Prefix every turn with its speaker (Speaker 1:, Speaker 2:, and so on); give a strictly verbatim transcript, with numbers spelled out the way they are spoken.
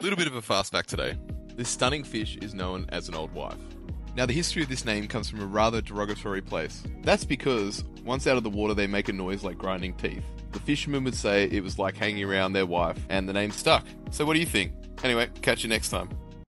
Speaker 1: Little bit of a fast fact today. This stunning fish is known as an old wife. Now, the history of this name comes from a rather derogatory place. That's because once out of the water, they make a noise like grinding teeth. The fishermen would say it was like hanging around their wife, and the name stuck. So what do you think? Anyway, catch you next time.